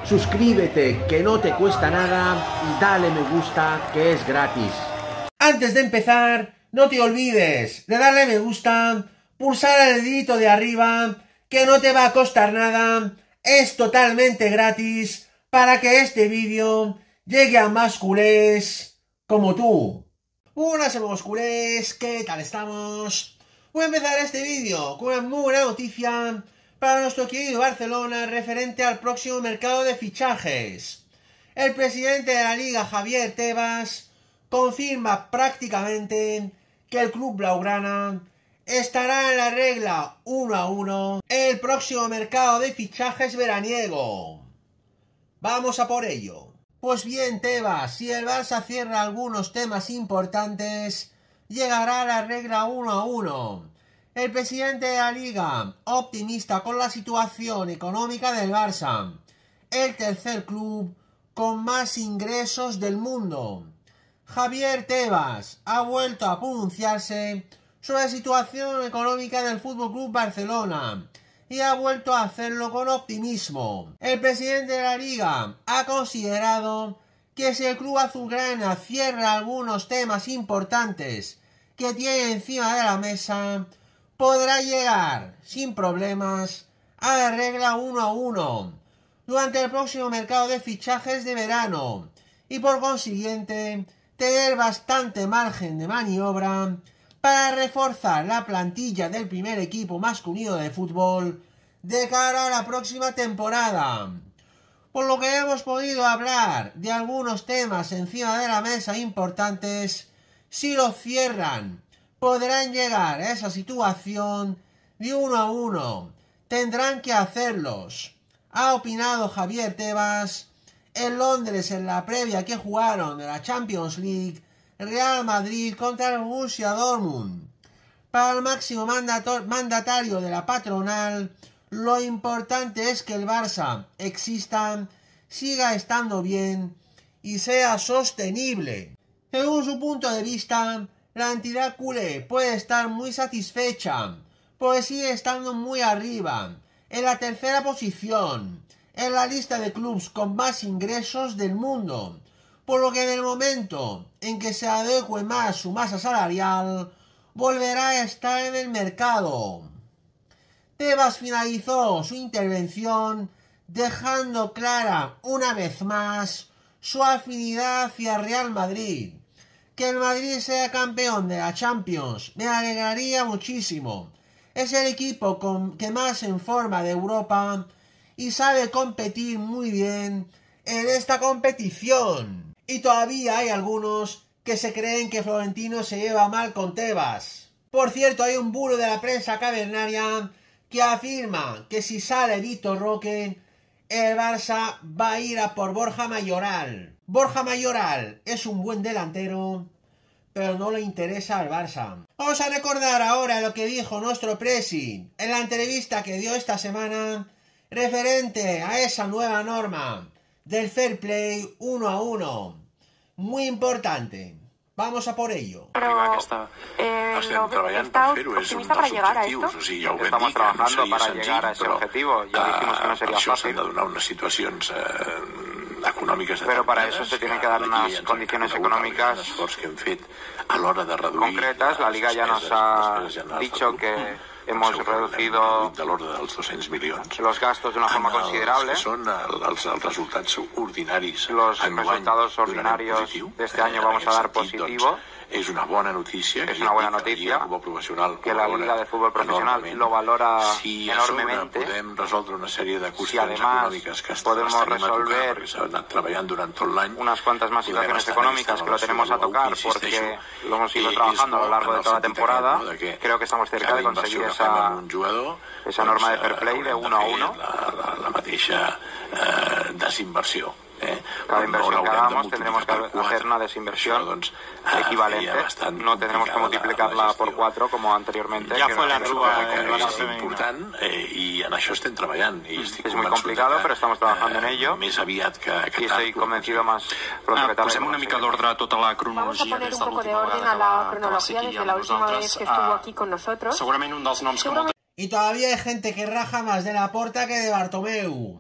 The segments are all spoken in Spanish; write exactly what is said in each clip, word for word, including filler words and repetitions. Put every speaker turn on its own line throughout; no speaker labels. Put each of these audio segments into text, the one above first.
suscríbete, que no te cuesta nada, y dale me gusta, que es gratis. Antes de empezar, no te olvides de darle me gusta, pulsar el dedito de arriba, que no te va a costar nada, es totalmente gratis, para que este vídeo llegue a más culés como tú. Buenas somos culés, ¿qué tal estamos? Voy a empezar este vídeo con una muy buena noticia para nuestro querido Barcelona referente al próximo mercado de fichajes. El presidente de la Liga, Javier Tebas, confirma prácticamente que el club blaugrana estará en la regla uno a uno en el próximo mercado de fichajes veraniego. Vamos a por ello. Pues bien, Tebas, si el Barça cierra algunos temas importantes, llegará a la regla uno a uno. El presidente de la Liga, optimista con la situación económica del Barça, el tercer club con más ingresos del mundo. Javier Tebas ha vuelto a pronunciarse sobre la situación económica del F C Barcelona y ha vuelto a hacerlo con optimismo. El presidente de la Liga ha considerado que si el club azulgrana cierra algunos temas importantes que tiene encima de la mesa, podrá llegar sin problemas a la regla uno a uno durante el próximo mercado de fichajes de verano y por consiguiente tener bastante margen de maniobra para reforzar la plantilla del primer equipo masculino de fútbol de cara a la próxima temporada. Por lo que hemos podido hablar de algunos temas encima de la mesa importantes, si los cierran podrán llegar a esa situación de uno a uno. Tendrán que hacerlos. Ha opinado Javier Tebas en Londres en la previa que jugaron de la Champions League Real Madrid contra el Borussia Dortmund. Para el máximo mandatario de la patronal, lo importante es que el Barça exista, siga estando bien y sea sostenible. Según su punto de vista, la entidad culé puede estar muy satisfecha, porque sigue estando muy arriba, en la tercera posición, en la lista de clubes con más ingresos del mundo, por lo que en el momento en que se adecue más su masa salarial, volverá a estar en el mercado. Tebas finalizó su intervención dejando clara una vez más su afinidad hacia Real Madrid. Que el Madrid sea campeón de la Champions me alegraría muchísimo. Es el equipo con, que más en forma de Europa y sabe competir muy bien en esta competición. Y todavía hay algunos que se creen que Florentino se lleva mal con Tebas. Por cierto, hay un bulo de la prensa cavernaria que afirma que si sale Vitor Roque, el Barça va a ir a por Borja Mayoral. Borja Mayoral es un buen delantero, pero no le interesa al Barça. Vamos a recordar ahora lo que dijo nuestro presi en la entrevista que dio esta semana referente a esa nueva norma del fair play uno a uno. Muy importante. Vamos a por ello.
Però eh, no, ¿está optimista para llegar a esto?
O sigui, ja ho Estamos trabajando no para llegar a ese
però,
objetivo. Ya dijimos que no sería
fácil.
S'han de donar unes situacions eh, econòmiques.
Pero para eso se tienen que dar unas condiciones económicas
que hem fet a l'hora de reduir
concretas. La Liga ya nos ha dicho que hemos reducido
de l'ordre dels dos-cents milions.
los gastos de una forma considerable.
Són els, els resultats ordinaris.
Los resultados ordinarios de este año vamos a dar positivo.
Es una buena noticia.
Es una buena noticia que la Liga de Fútbol Profesional lo valora
si
enormemente.
Podem resoldre una sèrie de
si además podemos resolver unas cuantas más situaciones económicas que lo tenemos a tocar porque lo hemos ido trabajando a lo largo de toda la temporada, creo que estamos cerca de conseguir esa, esa norma de fair play de uno a uno.
La, la, la mateixa eh, desinversió. Eh?
Cada inversión que hagamos tendremos que hacer una desinversión equivalente, no tendremos que multiplicarla por cuatro como anteriormente.
Ja fue la Rúa
és important eh, i en això estem treballant. I
es muy complicado, pero estamos trabajando en ello.
Més aviat que, que
y estoy convencido más pronto que tarde.
Posem una mica d'ordre a tota la cronologia.
Vamos a poner un poco de orden a la cronología desde la última vez que estuvo aquí con nosotros.
Segurament un dels noms que...
Y todavía hay gente que raja más de Laporta que de Bartomeu.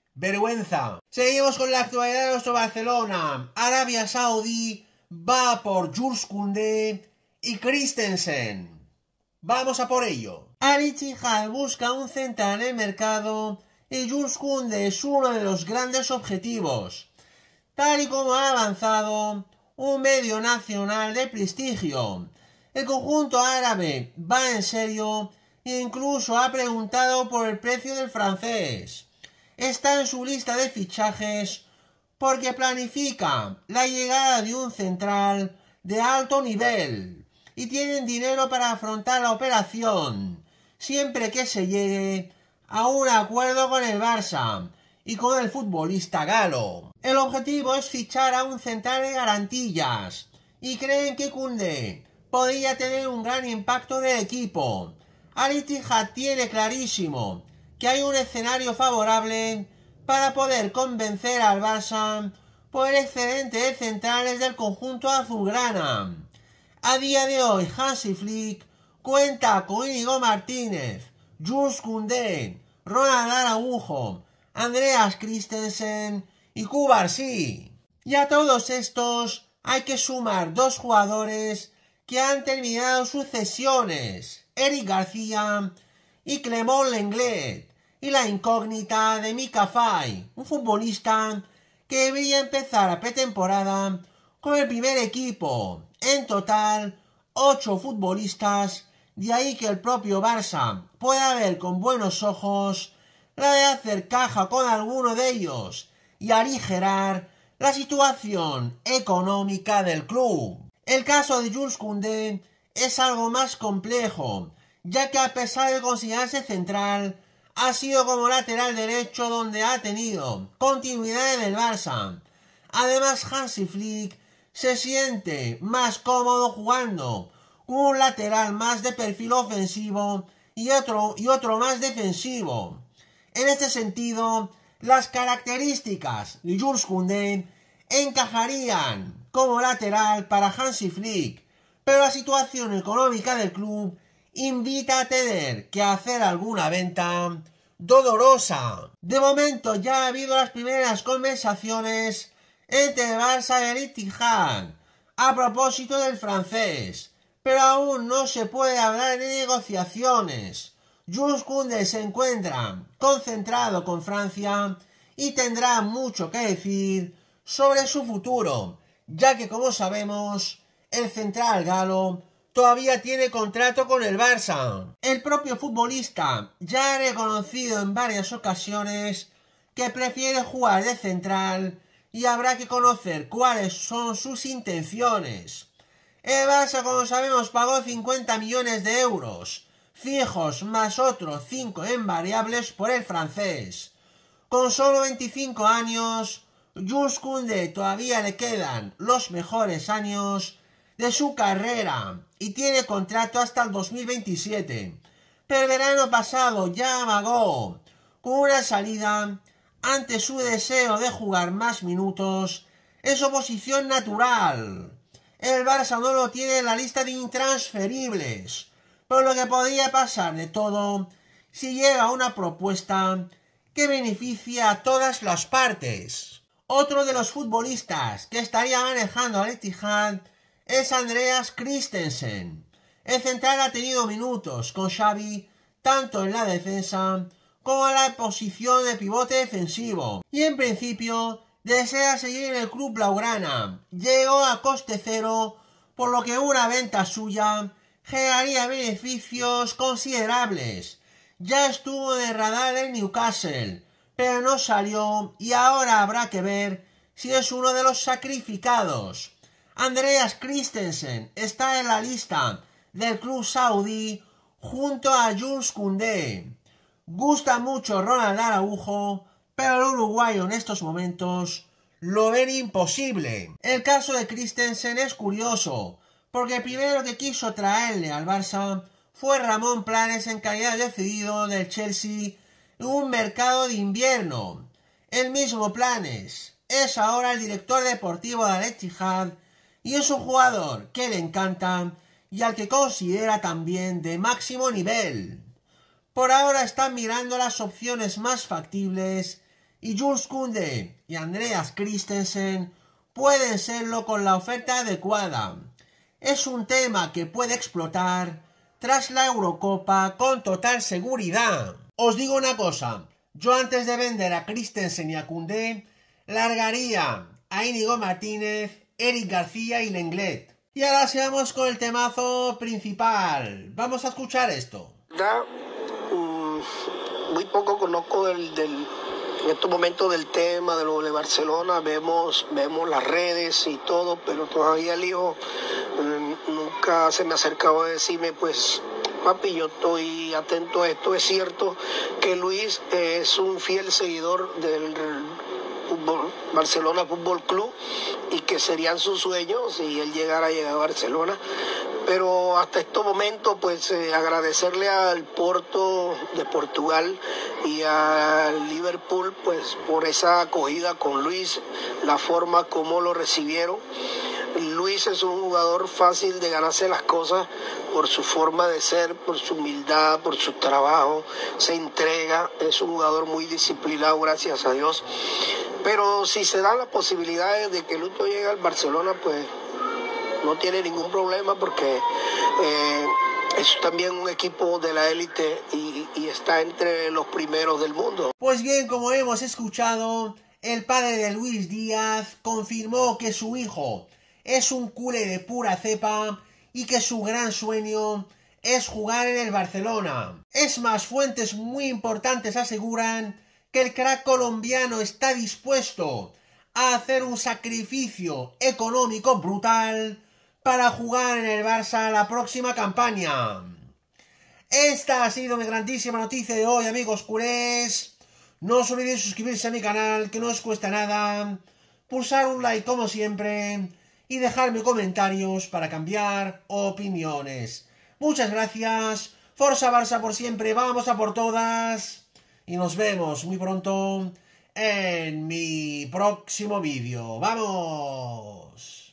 Vergüenza. Seguimos con la actualidad de nuestro Barcelona. Arabia Saudí va por Jules Koundé y Christensen. Vamos a por ello. Al-Ittihad busca un central en el mercado y Jules Koundé es uno de los grandes objetivos. Tal y como ha avanzado un medio nacional de prestigio, el conjunto árabe va en serio e incluso ha preguntado por el precio del francés. Está en su lista de fichajes porque planifica la llegada de un central de alto nivel y tienen dinero para afrontar la operación siempre que se llegue a un acuerdo con el Barça y con el futbolista galo. El objetivo es fichar a un central de garantillas y creen que Koundé podría tener un gran impacto en el equipo. Al-Ittihad tiene clarísimo que hay un escenario favorable para poder convencer al Barça por el excedente de centrales del conjunto azulgrana. A día de hoy, Hansi Flick cuenta con Íñigo Martínez, Jules Koundé, Ronald Araujo, Andreas Christensen y Cubarsí. Y a todos estos hay que sumar dos jugadores que han terminado sus cesiones, Eric García y Clément Lenglet, y la incógnita de Mika Faye, un futbolista que debería empezar la pretemporada con el primer equipo. En total, ocho futbolistas, de ahí que el propio Barça pueda ver con buenos ojos la de hacer caja con alguno de ellos y aligerar la situación económica del club. El caso de Jules Koundé es algo más complejo, ya que a pesar de considerarse central, ha sido como lateral derecho donde ha tenido continuidad en el Barça. Además, Hansi Flick se siente más cómodo jugando con un lateral más de perfil ofensivo y otro, y otro más defensivo. En este sentido, las características de Jules Koundé encajarían como lateral para Hansi Flick, pero la situación económica del club invita a tener que hacer alguna venta dolorosa. De momento ya ha habido las primeras conversaciones entre el Barça y el Ittihad a propósito del francés, pero aún no se puede hablar de negociaciones. Jules Koundé se encuentra concentrado con Francia y tendrá mucho que decir sobre su futuro, ya que, como sabemos, el central galo todavía tiene contrato con el Barça. El propio futbolista ya ha reconocido en varias ocasiones que prefiere jugar de central y habrá que conocer cuáles son sus intenciones. El Barça, como sabemos, pagó cincuenta millones de euros fijos más otros cinco en variables por el francés. Con solo veinticinco años, Jules Koundé todavía le quedan los mejores años de su carrera y tiene contrato hasta el dos mil veintisiete. Pero el verano pasado ya amagó con una salida ante su deseo de jugar más minutos en su posición natural. El Barça no lo tiene en la lista de intransferibles, por lo que podría pasar de todo si llega una propuesta que beneficia a todas las partes. Otro de los futbolistas que estaría manejando al Ittihad es Andreas Christensen. El central ha tenido minutos con Xavi tanto en la defensa como en la posición de pivote defensivo y en principio desea seguir en el club blaugrana. Llegó a coste cero, por lo que una venta suya generaría beneficios considerables. Ya estuvo en el radar del Newcastle, pero no salió y ahora habrá que ver si es uno de los sacrificados. Andreas Christensen está en la lista del club saudí junto a Jules Koundé. Gusta mucho Ronald Araujo, pero el uruguayo en estos momentos lo ven imposible. El caso de Christensen es curioso, porque el primero que quiso traerle al Barça fue Ramón Planes en calidad de cedido del Chelsea en un mercado de invierno. El mismo Planes es ahora el director deportivo de Al-Ittihad y es un jugador que le encanta y al que considera también de máximo nivel. Por ahora están mirando las opciones más factibles y Jules Koundé y Andreas Christensen pueden serlo con la oferta adecuada. Es un tema que puede explotar tras la Eurocopa con total seguridad. Os digo una cosa, yo antes de vender a Christensen y a Koundé, largaría a Íñigo Martínez, Eric García y Lenglet. Y ahora sigamos con el temazo principal. Vamos a escuchar esto.
Da, um, muy poco conozco del, del, en estos momentos del tema de lo de Barcelona. Vemos, vemos las redes y todo, pero todavía el hijo um, nunca se me ha acercado a decirme, pues, papi, yo estoy atento a esto. Es cierto que Luis es un fiel seguidor del Fútbol, Barcelona Fútbol Club, y que serían sus sueños si él llegara a llegar a Barcelona. Pero hasta estos momentos, pues eh, agradecerle al Porto de Portugal y al Liverpool, pues por esa acogida con Luis, la forma como lo recibieron. Luis es un jugador fácil de ganarse las cosas por su forma de ser, por su humildad, por su trabajo, se entrega, es un jugador muy disciplinado, gracias a Dios. Pero si se dan las posibilidades de que Lucho llegue al Barcelona, pues no tiene ningún problema, porque eh, es también un equipo de la élite y, y está entre los primeros del mundo.
Pues bien, como hemos escuchado, el padre de Luis Díaz confirmó que su hijo es un culé de pura cepa y que su gran sueño es jugar en el Barcelona. Es más, fuentes muy importantes aseguran que el crack colombiano está dispuesto a hacer un sacrificio económico brutal para jugar en el Barça la próxima campaña. Esta ha sido mi grandísima noticia de hoy, amigos culés. No os olvidéis suscribirse a mi canal, que no os cuesta nada, pulsar un like como siempre y dejarme comentarios para cambiar opiniones. Muchas gracias, Forza Barça por siempre, vamos a por todas y nos vemos muy pronto en mi próximo vídeo. ¡Vamos!